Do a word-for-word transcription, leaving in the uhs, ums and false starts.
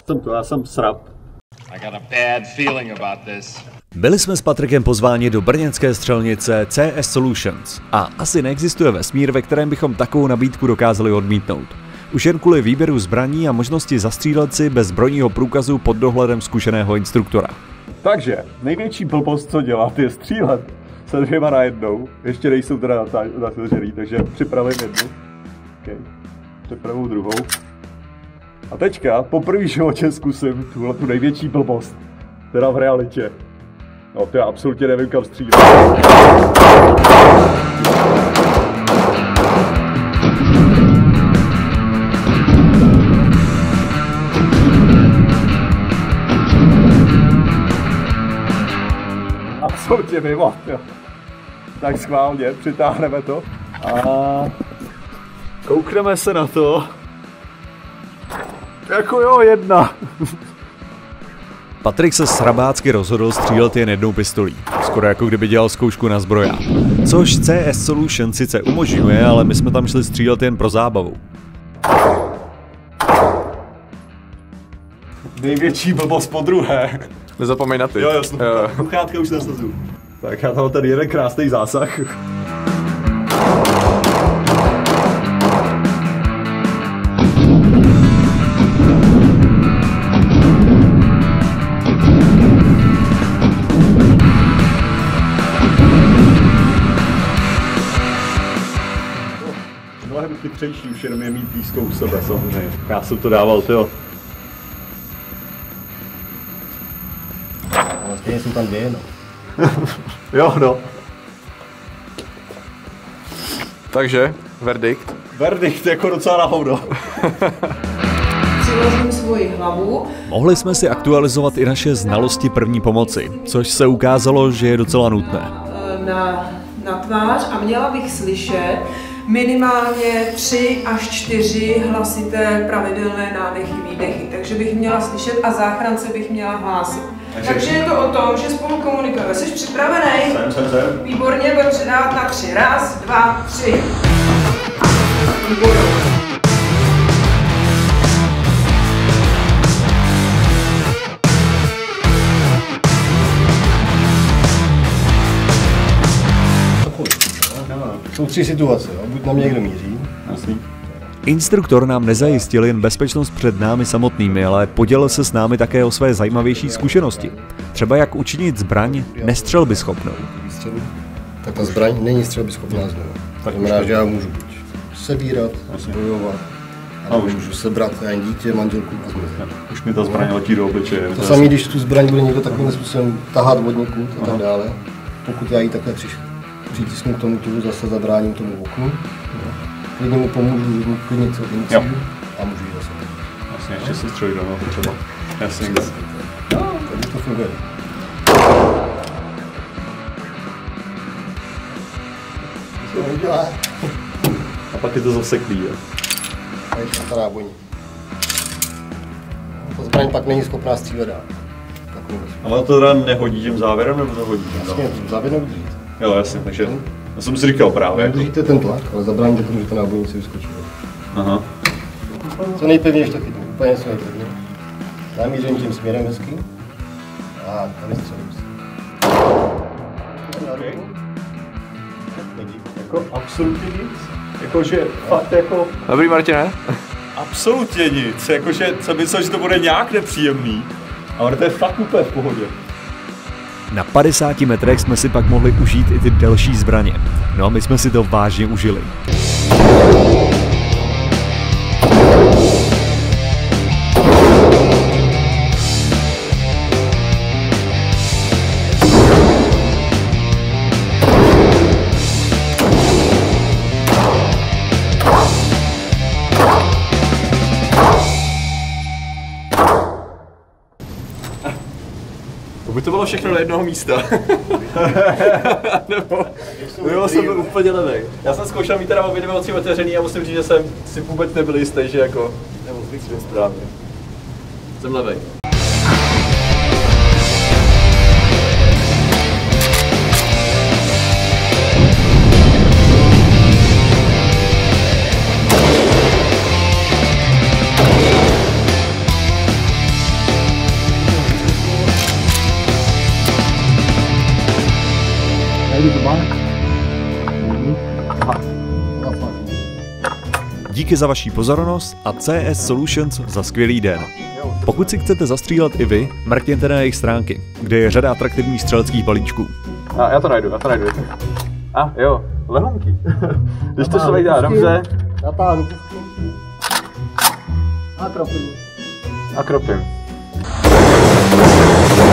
jsem to, já jsem srap. I got a bad feeling about this. Byli jsme s Patrikem pozváni do brněnské střelnice C S Solutions a asi neexistuje vesmír, ve kterém bychom takovou nabídku dokázali odmítnout. Už jen kvůli výběru zbraní a možnosti zastřílet si bez zbrojního průkazu pod dohledem zkušeného instruktora. Takže, největší blbost, co dělat, je střílet se dvěma najednou. Ještě nejsou teda natažený, takže připravím jednu. Okay. Připravu druhou. A teďka, po první životě zkusím tuhle tu největší blbost. Teda v realitě. No, to já absolutně nevím, kam střílet. Absolutně mimo, jo. Tak schválně, přitáhneme to a koukneme se na to. Jako jo, jedna. Patrik se srabácky rozhodl střílet jen jednou pistolí, skoro jako kdyby dělal zkoušku na zbrojách. Což C S Solution sice umožňuje, ale my jsme tam šli střílet jen pro zábavu. Největší blbost po druhé. Nezapomeň na ty. Jo, jo, sluchátka už nasazu. Tak já tam mám tady jeden krásný zásah. Mnohem chytřejší už jenom je mít blízko u sebe, samozřejmě. Já jsem to dával, tyjo. Stejně jsou tam dvě, no. Jo, no. Takže, verdikt. Verdikt jako docela na hovno. Přiložím svoji hlavu. Mohli jsme si aktualizovat i naše znalosti první pomoci, což se ukázalo, že je docela nutné. Na, na tvář a měla bych slyšet minimálně tři až čtyři hlasité pravidelné nádechy, výdechy. Takže bych měla slyšet a záchrance bych měla hlásit. Takže, Takže je to o tom, že spolu komunikujeme. Jsi připravený? Jsem, jsem, jsem. Výborně, budeme předávat na tři. Raz, dva, tři. Výborně. Jsou tři situace, jo? Buď na mě někdo míří. Jasný. Instruktor nám nezajistil jen bezpečnost před námi samotnými, ale podělil se s námi také o své zajímavější zkušenosti. Třeba jak učinit zbraň nestřelbyschopnou. Tak ta zbraň není střelbyschopná znovu. To znamená, že já můžu buď sebírat, bojovat, a můžu sebrat jen dítě, manželku a zmizet. Už mi ta zbraň letí do obličeje. To samé, když tu zbraň bude někdo takovým způsobem tahat od někud a tak dále. Pokud já jí takhle přitisnu k tomu tulu, zase zabráním tomu oknu. Klidně mu pomůžu klidně celou cíl a můžu jít zase. Jasně, ještě si střelit do nohy třeba. Jasně. No, takže to funguje. Co to udělá? A pak je to zaseklý, jo. A je to stará boní. Ta zbraň pak není schopná střílet dál. Ale to teda nehodí tím závěrem, nebo to hodí? Jasně, závěr nehodí. Jo, jasně, takže já jsem si říkal právě. Jako... Držíte ten tlak, ale zabráníte tomu, že to nábojnici vyskočí. Aha. Co nejpevněji to chytnu, úplně co nejpevně. Namířím tím směrem hezky. A tady střelím si. Okay. Jako absolutně nic. Jakože fakt jako... Dobrý, Martine. Absolutně nic. Jakože jsem myslel, že to bude nějak nepříjemný. Ale to je fakt úplně v pohodě. Na padesáti metrech jsme si pak mohli užít i ty delší zbraně. No a my jsme si to vážně užili. By to bylo všechno na jednoho místa. Nebo, nebo jsem byl úplně levej. Já jsem zkoušel mít teda obě dvě oči otevřený a musím říct, že jsem si vůbec nebyl jistý, že jako nebo zvykl správně. Jsem levej. díky za vaši pozornost a C S Solutions za skvělý den. Pokud si chcete zastřílet i vy, mrkněte na jejich stránky, kde je řada atraktivních střeleckých balíčků. A já to najdu, já to najdu. A jo, lehonky. Když to člověk dělá dobře. Natáhnu. A kropím. A kropím.